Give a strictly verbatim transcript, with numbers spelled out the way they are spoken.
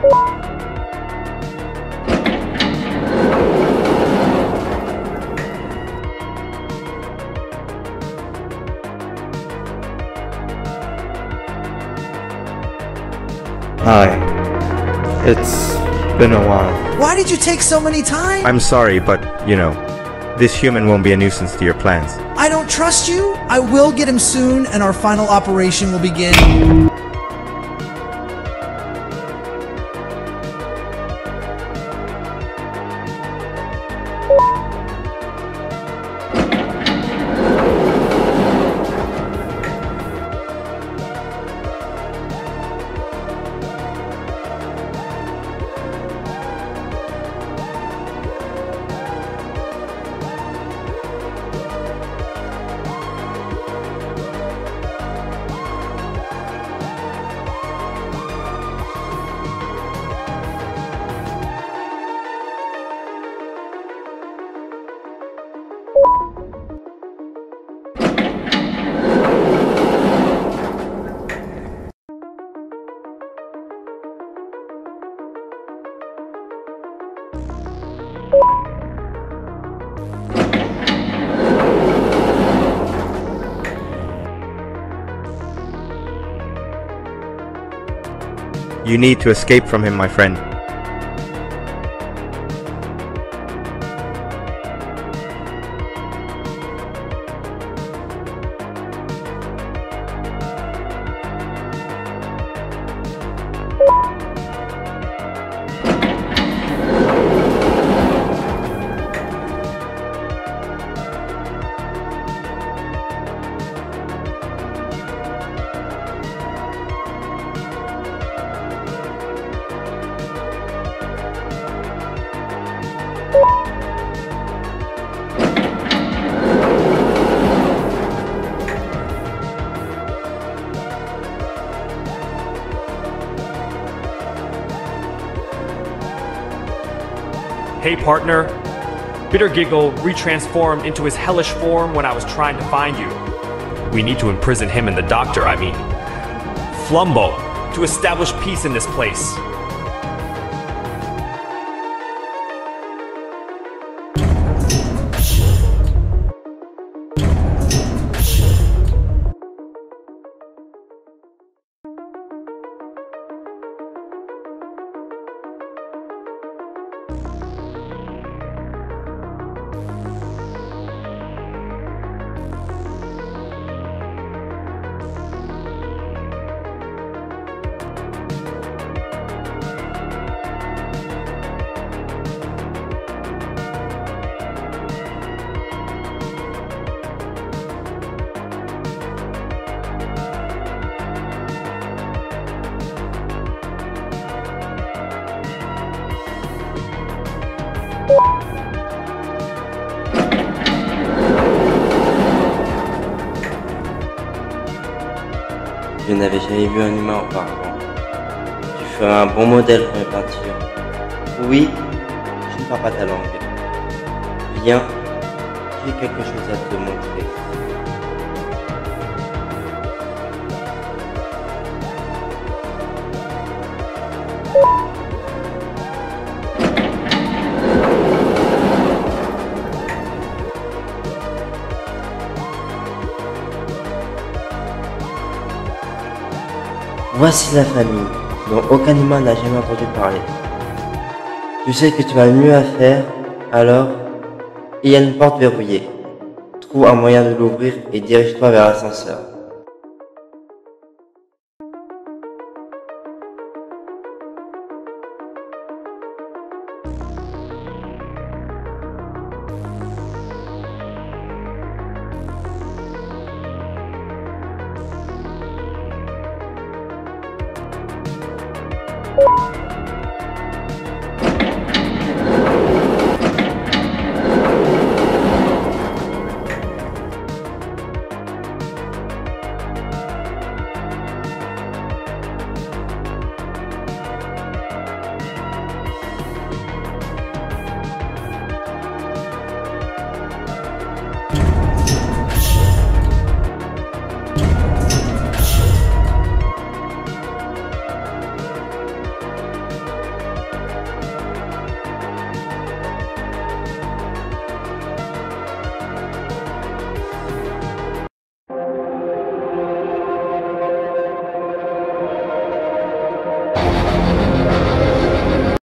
Hi. It's been a while. Why did you take so many time? I'm sorry, but, you know, this human won't be a nuisance to your plans. I don't trust you. I will get him soon, and our final operation will begin. You need to escape from him, my friend. Hey partner, Bitter Giggle retransformed into his hellish form when I was trying to find you. We need to imprison him and the doctor, I mean, Flumbo, to establish peace in this place. Je n'avais jamais vu un humain auparavant. Tu ferais un bon modèle pour mes peintures. Oui, je ne parle pas ta langue. Viens, j'ai quelque chose à te montrer. Voici la famille, dont aucun humain n'a jamais entendu parler. Tu sais que tu as mieux à faire, alors il y a une porte verrouillée. Trouve un moyen de l'ouvrir et dirige-toi vers l'ascenseur. You